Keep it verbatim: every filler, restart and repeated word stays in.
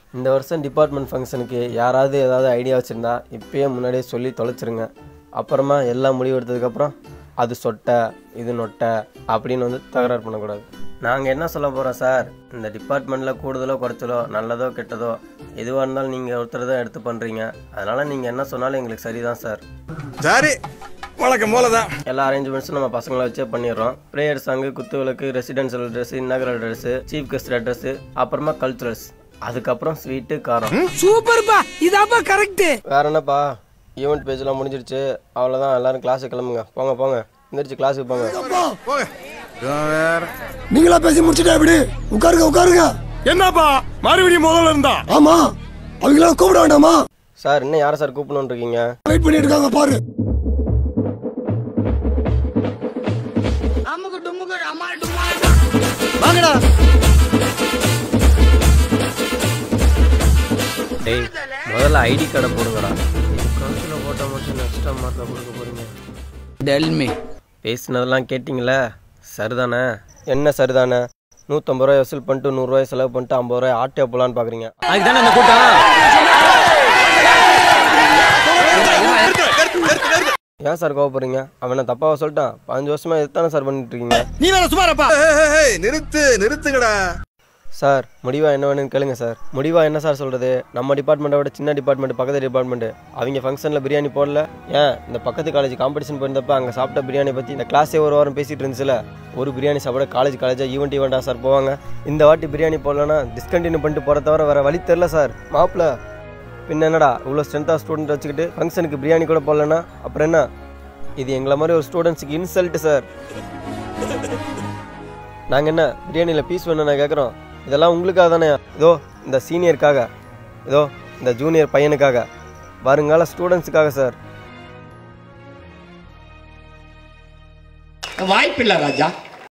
இந்த வருஷம் டிபார்ட்மெண்ட் ஃபங்க்ஷனுக்கு யாராவது ஏதாவது ஐடியா வச்சுருந்தா இப்போயே முன்னாடியே சொல்லி தொலைச்சிருங்க. அப்புறமா எல்லாம் முடிவு எடுத்ததுக்கப்புறம் அது சொட்டை இது நொட்டை அப்படின்னு வந்து தகராறு பண்ணக்கூடாது. நாங்கள் என்ன சொல்ல போகிறோம் சார், இந்த டிபார்ட்மெண்ட்டில் கூடுதலோ குறைச்சலோ நல்லதோ கெட்டதோ எதுவாக இருந்தாலும் நீங்கள் ஒருத்தர் தான் எடுத்து பண்ணுறீங்க. அதனால் நீங்கள் என்ன சொன்னாலும் எங்களுக்கு சரிதான் சார். சரி, வழக்கம் போல தான் எல்லா அரேஞ்ச்மெண்ட்ஸும் நம்ம பசங்களை வச்சே பண்ணிடுறோம். ப்ரேயர் சாங்கு, குத்துவிளக்கு, residential dress, inaugural dress, chief guest dress, அப்புறமா கல்ச்சுரல்ஸ், அதுக்கப்புறம் ஸ்வீட்டு காரம். சூப்பர்ப்பா, இதாப்பா கரெக்ட். வேற என்னப்பா, ஈவெண்ட் பேஜ்லாம் முடிஞ்சிருச்சு, அவ்வளோதான். எல்லாரும் கிளாஸுக்கு கிளம்புங்க. போங்க போங்க, எந்திரிச்சு கிளாஸுக்கு போங்க. நீங்களா பேசி முடிச்சுட்டா எப்படி? உட்காருங்க உட்காருங்க. என்னப்பா மறுபடியும் முதல்ல இருந்தா? ஆமா, அவங்களாம் கூப்பிட வேண்டாமா சார்? இன்னும் யாரை சார் கூப்பிடணும்னு இருக்கீங்க? வெயிட் பண்ணிட்டு இருக்காங்க பாரு. வாங்கடா. டேய், முதல்ல ஐடி கார்டை போடுங்கடா. கவுன்சில் போட்டால் மட்டும் எக்ஸ்ட்ரா மார்க்காக கொடுக்க போறீங்க. டெல்மி பேசினதெல்லாம் கேட்டிங்களே, சரிதானே? என்ன சரிதானே? நூற்றம்பது ரூபாய் வசூல் பண்ணிட்டு நூறுரூவாய் செலவு பண்ணிட்டு ஐம்பது ரூபாய் ஆட்டியா போலான்னு பார்க்குறீங்க. அதுதானே அந்த கூட்டம். ஏன் சார் கோவப்படுறீங்க? அவனை தப்பாக சொல்லிட்டான். பதினஞ்சு வருஷமா இதுதானே சார் பண்ணிட்டு இருக்கீங்க. நீ வேற சுமாரப்பா. நிறுத்து நிறுத்துங்கடா சார். முடிவா என்ன வேணும்னு கேளுங்க சார். முடிவா என்ன சார் சொல்றது? நம்ம டிபார்ட்மெண்ட்டை விட சின்ன டிபார்ட்மெண்ட் பக்கத்து டிபார்ட்மெண்ட். அவங்க ஃபங்க்ஷனில் பிரியாணி போடல. ஏன் இந்த பக்கத்து காலேஜ் காம்படிஷன் போயிருந்தப்ப அங்கே சாப்பிட்ட பிரியாணி பற்றி இந்த கிளாஸே ஒரு வாரம் பேசிட்டு இருந்துச்சுல. ஒரு பிரியாணி சாப்பிட காலேஜ் காலேஜாக ஈவெண்ட் ஈவெண்ட்டாக சார் போவாங்க. இந்த வாட்டி பிரியாணி போடலன்னா டிஸ்கண்டினியூ பண்ணிட்டு போகிற தவிர வேறு வழி தெரில சார். மாப்பிள்ள பின்ன என்னடா இவ்வளோ ஸ்ட்ரென்த்தாக ஸ்டூடெண்ட் வச்சுக்கிட்டு ஃபங்க்ஷனுக்கு பிரியாணி கூட போடலன்னா அப்புறம் என்ன? இது எங்களை மாதிரி ஒரு ஸ்டூடெண்ட்ஸுக்கு இன்சல்ட் சார். நாங்கள் என்ன பிரியாணியில் பீஸ் வேணும் நான் கேட்குறோம்? இதெல்லாம் உங்களுக்காக தானே. இதோ இந்த சீனியருக்காக, இதோ இந்த ஜூனியர் பையனுக்காக, வருங்கால ஸ்டூடெண்ட்ஸுக்காக சார். வாய்ப்பில்லை ராஜா.